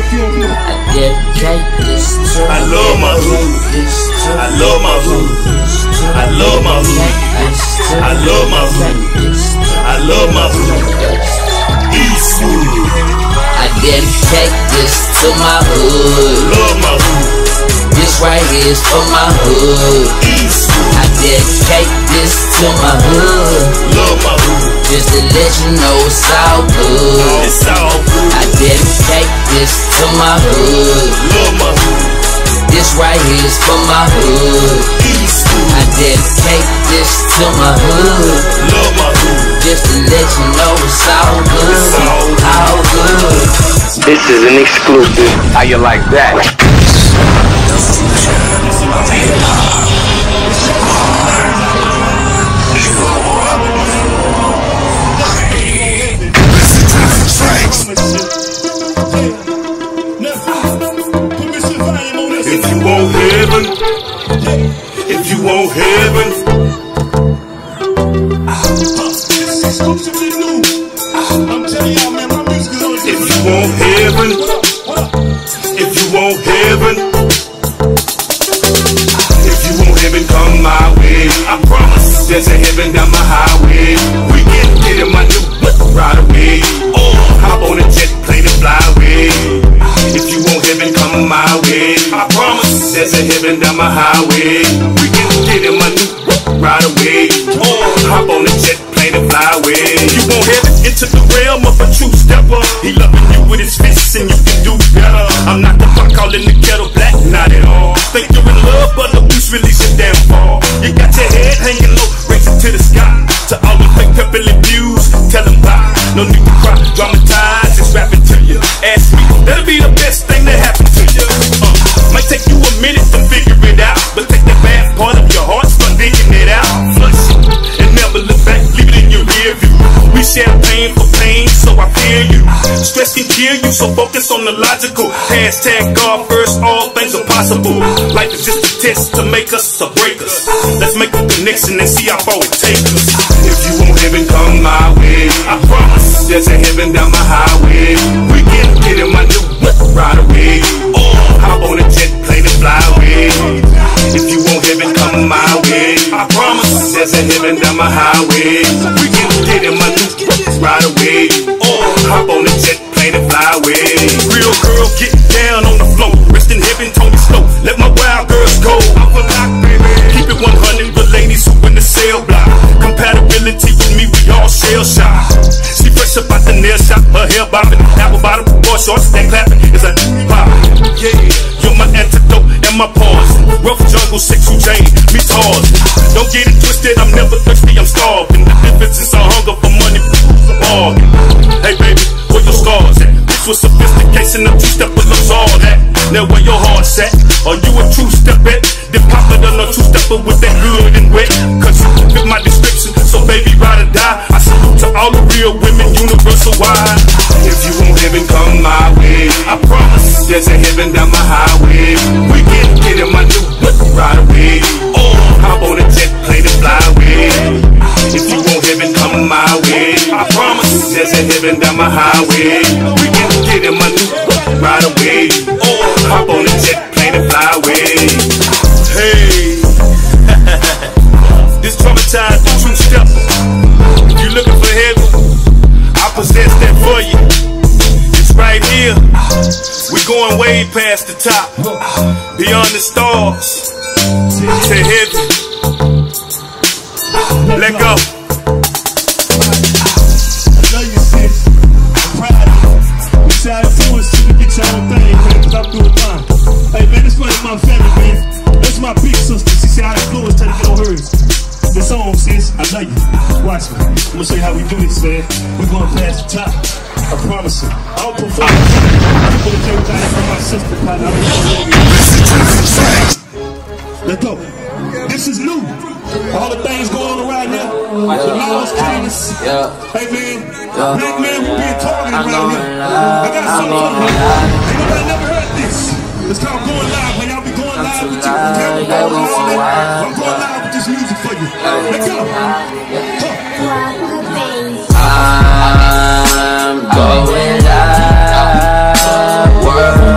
dedicate this to I love my hood. I love my hood. I love my hood. I love my hood. I love my hood. Eastwood. I dedicate this to my hood. Love my hood. This right here is for my hood. Eastwood. I dedicate this to my hood. Love my hood. Just to let you know it's all good. It's all good. I dedicate this to my hood. Love my hood. This right here is for my hood. Eastwood. I dedicate this to my hood. Love my hood. Just to let you know it's all good. It's all good. This is an exclusive. How you like that? If you want heaven, if you want heaven, I'm telling y'all, man, my music is on the if you want heaven, if you want heaven, if you want heaven, come my way. I promise there's a heaven down my highway. We can get in my new right away. Oh, hop on a jet plane and fly away. If you want heaven, come my way. I promise there's a heaven down my highway. We can get in my new right away. Oh, hop on a jet plane and fly away. You want heaven into the realm of a true stepper. He loving you with his fists and you can do better. I'm not the pot calling the kettle black, not at all. Think you're in love, but the beast release your damn fall. You got your head hanging low, racing to the sky. To all the fake peppily views, tell them bye. No need to cry, dramatize, just rapping to you. Ask me, that'll be the best thing that happened to you. Might take you a minute to figure it out, but take that bad part of your heart, start digging it out. Flush it, and never look back, leave it in your rear view. We share pain for pain, so I fear you. Stress can kill you, so focus on the logical. Hashtag God first, all things are possible. Life is just a test to make us or break us. Let's make a connection and see how far it takes us. If you want heaven, come my way. I promise there's a heaven down my highway. We can get in my new right away. Oh, hop on a jet plane and fly away. If you want heaven, come my way. I promise there's a heaven down my highway. We can get in my new right away. Oh, hop on a jet plane and fly away. Real girl, get down on the floor. Rest in heaven, Tony Snow. Let my wild girls go. I'm a lock, baby. Keep it 100 with ladies who in the cell block. Compatibility with me, we all shell shock. She fresh up out the nail shop, her hair bobbing, apple bottom, boy shorts, that clapping is a pop. Yeah, you're my antidote and my pause. Rough jungle, sexual chain, me tall. Don't get it twisted, I'm never thirsty, I'm starving. The difference is a hunger for money, a bargain. Hey baby, where your scars at? This was sophistication, a two-stepper looks all that. Now where your heart's at? Are you a true stepper? Then pop it on a two-stepper with that good and wet. Cause you fit my description, so baby ride or die. I salute to all the real women, universal wide. If you want heaven, come my way. I promise there's a heaven down my highway. We can get in my new right away. Oh, hop on a jet plane and fly away. If you want heaven, come my way. I promise there's a heaven down my highway. We can get in my new right away. Oh, hop on a jet plane and fly away. Hey, this Dramatized Da True Steppa. If you're looking for heaven, I possess that for you. It's right here. We're going way past the top, beyond the stars, to heaven. Let go. I love you, sis. I'm proud of you. You try to do it, you get your own thing, man, cause I'm doing mine. Hey, man, this one is my family, man. That's my big sister. She said I influenced her to get on hers. The song, sis, I love you. Watch me. I'm gonna show you how we do this, man. We're going past the top. I promise you. I don't perform. I'm gonna take everything from my sister, partner. Let's go. This is new. All the things going on right now. The laws, kindness. Hey, man. Black man, we being targeted right here. I got something for you. Ain't nobody never heard this. It's called Going Live. When y'all be going live with you, I'm going live with this music for you. Let's go. I'm going live.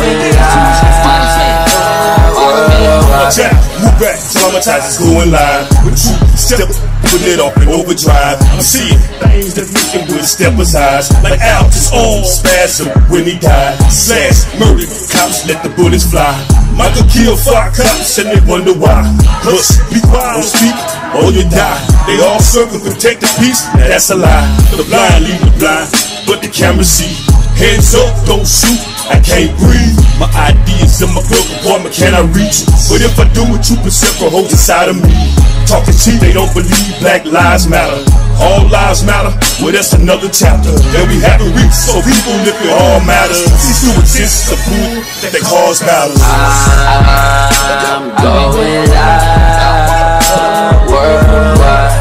Move back, dramatized is going live. With you, step, putting it off in overdrive. I'm seeing things that looking with Steppa's eyes. Like Al's arm spasm when he died. Slash, murdered, cops let the bullets fly. Michael killed 5 cops and they wonder why. Hush, be quiet, don't speak, or you die. They all circle, protect the peace, now that's a lie. The blind lead the blind, but the camera see. Hands up, don't shoot, I can't breathe. My ideas in my glove compartment, can I reach? But if I do it, 2% holds inside of me. Talking cheap, they don't believe Black Lives Matter. All lives matter, well that's another chapter that we haven't reached. So people, if it all matters, cease to exist, the fool that they cause battles. I'm going out, worldwide,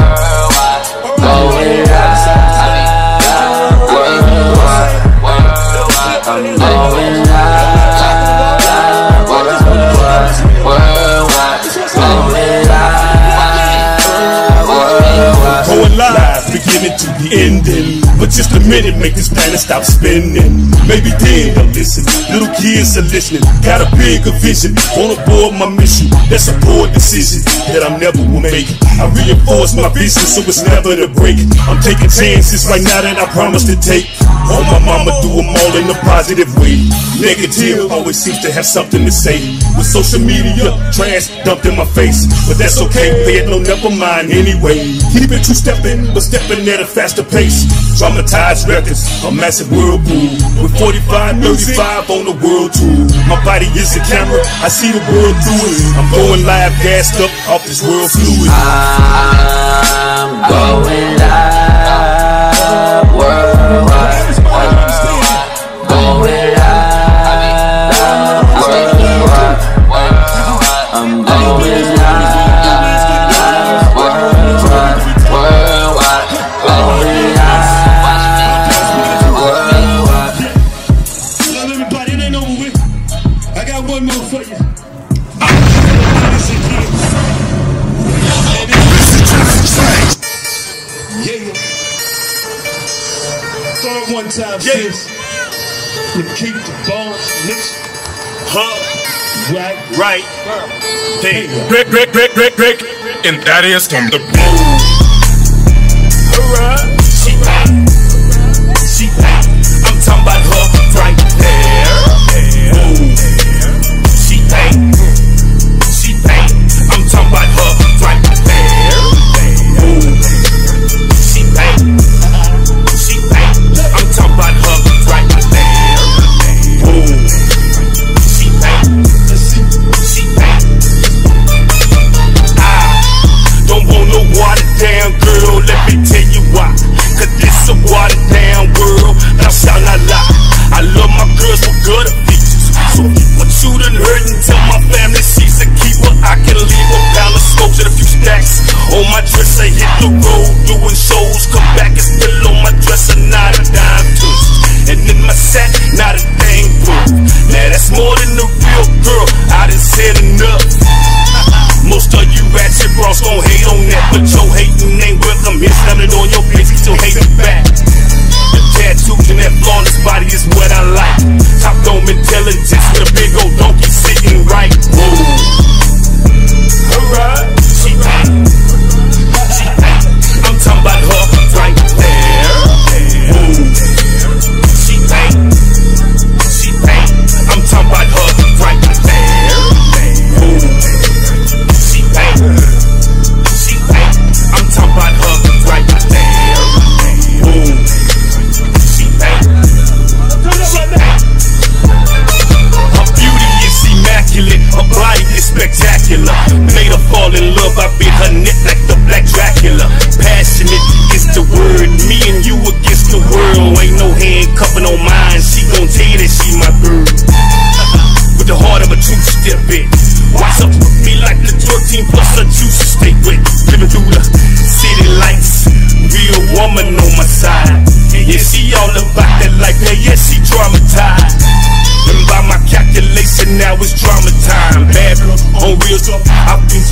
going out, worldwide, I'm going out, worldwide, Going live, beginning to the ending. But just a minute, make this planet stop spinning. Maybe then they'll listen. Little kids are listening. Got a bigger vision. Wanna board my mission. That's a poor decision that I never will make. I reinforce my vision so it's never to break. I'm taking chances right now that I promised to take. Oh, my mama do them all in a positive way. Negative always seems to have something to say. With social media, trash dumped in my face. But that's okay, pay it no, never mind anyway. Keep it two-stepping, but stepping at a faster pace. Dramatized records, a massive whirlpool. With 45, 35 on the world tour. My body is a camera, I see the world through it. I'm going live, gassed up off this world fluid. I'm going live, worldwide. Going live, worldwide. I'm going live, worldwide. Going live, worldwide. Love everybody, it ain't over with. I got one more for you. One time, sis. You keep the bones mixed. Right. Break. And that is from the blue. Alright. She back. I'm talking about her right there. She back. I'm talking about her right there. She back. I'm talking about her right there. She back. I don't want no watered down girl, let me tell you why. Cause this a watered down world, thou shalt not lie. I love my girls with good features. So what you done heard and tell my family she's a keeper. I can leave a pound of smokes and a few stacks on my dress. I hit the road doing shows, come back and still on my dresser, not a dime twist. And in my sack, not a thing proof. Now that's more than a real girl, I done said enough. Most of you ratchet bros gon' hate on that, but your hating ain't welcome. Here slamming it on your face, he still hating back. The tattoos in that flawless body is what I like. Top dome intelligence with a big old donkey sitting right. Whoa. Alright. She back. I'm talking about her right there. Whoa. She back. I'm talking about her right there. Whoa. She back. I'm talking about her right there. Whoa. She back. Her beauty is immaculate, her body is spectacular. Made her fall in love, I bit her neck like the Black Dracula. Passionate is the word, me and you against the world. Ain't no handcuffing on mine, she gon' tell you that she my girl. With the heart of a true step it. Watch up with me like the 13 plus a juice to stay with. Living through the city lights, real woman on my side. Yeah, she all about that life, yeah, she dramatized. And by my calculation, now it's drama time. Bad on real talk, I've been